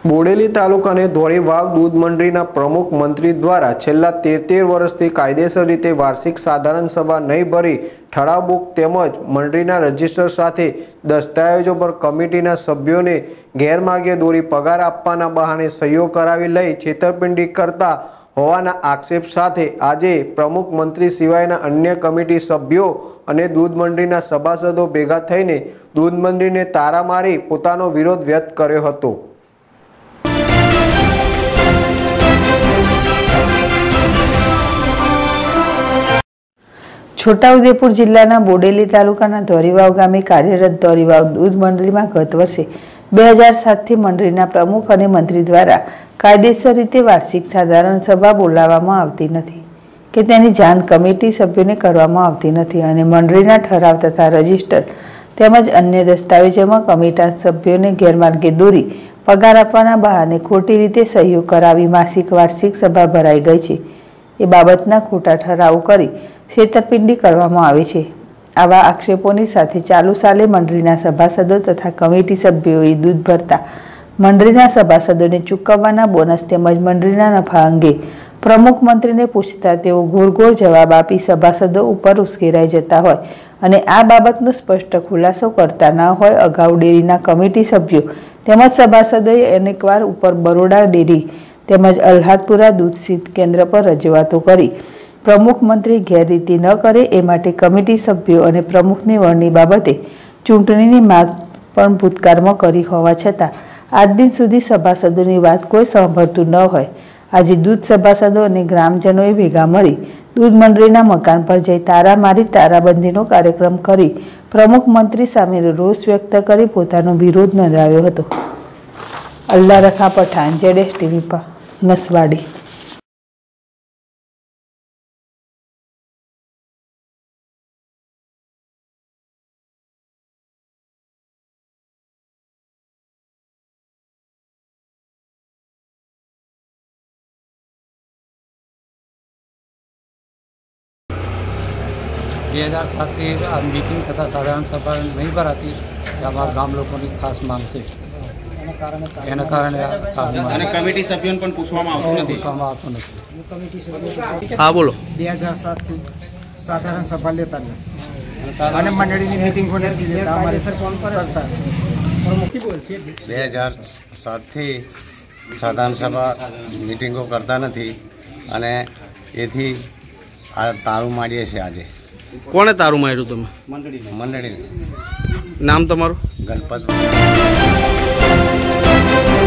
બોડેલી તાલુકાને ધોળી વાઘ દૂધ મંડળીના પ્રમુખ મંત્રી દ્વારા છેલ્લા 13 વર્ષથી કાયદેસર રીતે વાર્ષિક સાધારણ સભા નહીં ભરી ઠરાવ બુક તેમજ મંડળીના રજિસ્ટર સાથે દસ્તાવેજો પર કમિટીના સભ્યોને ગેરમાર્ગે દોરી પગાર આપવાના બહાને સહીઓ કરાવી લઈ છેતરપિંડી કરતા હોવાના આક્ષેપ સાથે આજે પ્રમુખ મંત્રી સિવાયના અન્ય કમિટી સભ્યો અને દૂધ મંડળીના સભાસદો ભેગા થઈને દૂધ મંડળીને તારા મારી પોતાનો વિરોધ વ્યક્ત કર્યો હતો। છોટાઉદેપુર જિલ્લાના બોડેલી તાલુકાના ધોરીવાવ ગામે કાર્યરત ધોરીવાવ દૂધ મંડળીમાં ગત વર્ષે 2007થી મંડળીના પ્રમુખ અને મંત્રી દ્વારા કાયદેસર રીતે વાર્ષિક સાધારણ સભા બોલાવવામાં આવતી નથી કે તેની જાણ કમિટી સભ્યોને કરવામાં આવતી નથી અને મંડળીના ઠરાવ તથા રજિસ્ટર તેમજ અન્ય દસ્તાવેજોમાં કમિટી સભ્યોને ગેરમાર્ગે દોરી પગાર આપવાના બહાને ખોટી રીતે સહીઓ કરાવી માસિક વાર્ષિક સભા ભરાઈ ગઈ છે એ બાબતના ખોટા ઠરાવ કરી છેતરપિંડી કરવામાં આવે છે। આવા આક્ષેપોની સાથે ચાલુ સાલે મંડળીના સભાસદો તથા કમિટી સભ્યોએ દૂધ ભરતા મંડળીના સભાસદોને ચૂકવવાના બોનસ તેમજ મંડળીના નફા અંગે પ્રમુખ મંત્રીને પૂછતા તેઓ ઘોર જવાબ આપી સભાસદો ઉપર ઉશ્કેરાઈ જતા હોય અને આ બાબતનો સ્પષ્ટ ખુલાસો કરતા ન હોય અગાઉ ડેરીના કમિટી સભ્યો તેમજ સભાસદોએ અનેકવાર ઉપર બરોડા ડેરી તેમજ અલ્હાદપુરા દૂધ શીત કેન્દ્ર પર રજૂઆતો કરી પ્રમુખ મંત્રી ગેરરીતિ ન કરે એ માટે કમિટી સભ્યો અને પ્રમુખની વરણી બાબતે ચૂંટણીની માંગ પણ ભૂતકાળમાં કરી હોવા છતાં આજ દિન સુધી સભાસદોની વાત કોઈ સાંભળતું ન હોય આજે દૂધ સભાસદો અને ગ્રામજનોએ ભેગા મળી દૂધ મંડળીના મકાન પર જઈ તારા મારી તારાબંધીનો કાર્યક્રમ કરી પ્રમુખ મંત્રી સામે રોષ વ્યક્ત કરી પોતાનો વિરોધ નોંધાવ્યો હતો। અલ્લાહ રખા પઠાણ ZS TV પર નસવાડી। की मीटिंग तथा साधारण सभा नहीं भराती हमारे गाम लोगों की खास मांग से कमिटी सभ्यों पण पूछवामां आवतुं नथी। हाँ बोलो। 2007 થી સાધારણ સભા લેતા નથી અને મંડળીની મીટિંગ પણ નથી લેતા અમારે સર કોણ કરતા 2007 થી સાધારણ સભા મીટિંગો કરતા નથી અને એથી આ તાળું મારીએ છીએ। આજે કોણે તારું માર્યું તમે? મંડળી નામ તમારું? ગણપત।